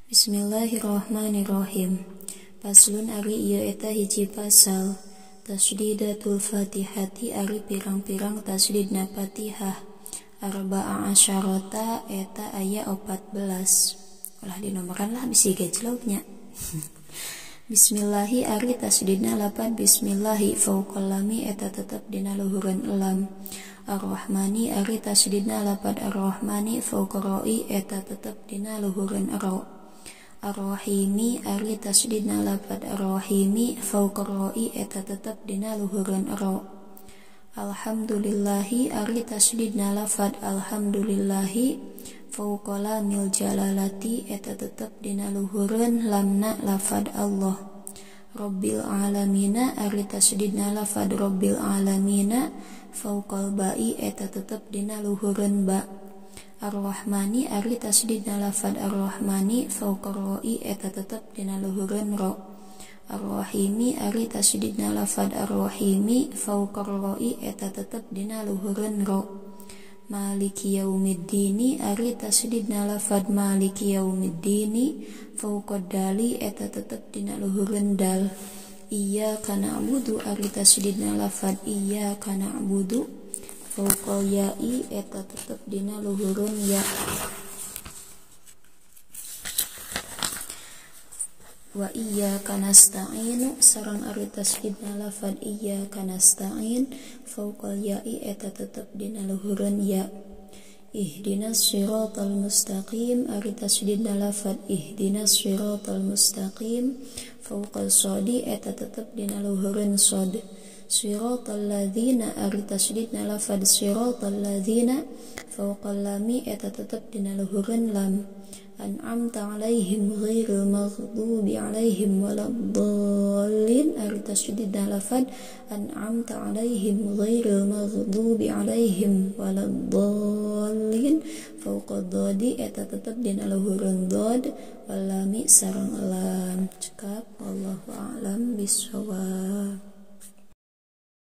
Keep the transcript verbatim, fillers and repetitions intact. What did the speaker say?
Bismillahirrahmanirrahim. Paslun ari ieu eta hiji pasal. Tasdidatul Fatihati ari pirang-pirang tasdidna Fatihah. Arba'a asyarata eta aya opat belas. Ulah dinomoran lah bisi gejlognya. Bismillahi ari tasdidna lapan bismillahi fauqal lami eta tetep dina luhureun elam. Ar-Rahmani ari tasdidna lapan ar-Rahmani fauqa ra'i eta tetep dina luhureun ra. Ar-Rahimi ari tasdidna lapan ar-Rahimi fauqa ra'i eta tetep dina luhureun ra. Alhamdulillahi ari tasdidna lafad alhamdulillahi fauqa lamil jalalati eta tetep dina luhureun lamna lafad Allah. Rabbil alamina ari tasdidna lafad rabbil alamina fauqal ba'i eta tetep dina luhureun ba. Ar-Rahmani ari tasdidna lafad ar-Rahmani fauqa ra'i eta tetep dina luhureun ra. Ar-Rahimi ari tasdidna lafad ar-Rahimi fauqa ra'i eta tetep dina luhureun ra. Maliki yaumiddini ari tasdidna lafad maliki yaumiddini fauqa dali eta tetep dina luhureun dal. Iyyaka na'budu ari tasdidna lafad iyyaka na'budu fauqa ya'i eta tetep dina luhureun ya. Wa iyyaka nasta'inu sareng ari tasdidna lafad iyyaka nasta'in fauqal ya'i eta tetep dina luhureun ya. Ihdinas siratal mustaqim ari tasdidna lafad ihdinas siratal mustaqim fauqal shadi eta tetep dina luhureun shad. Siratal ladzina ari tasdidna lafad siratal ladzina fauqal lami eta tetep dina luhureun lam. An'amta alaihim ghairil maghdubi alaihim waladdallin ari tasdidna lafad an'amta alaihim ghairil maghdubi alaihim waladdallin fauqa dhadi eta tetep dina luhureun dhad wal lami sareng lam. Cekap wallahu a'lam bishawab.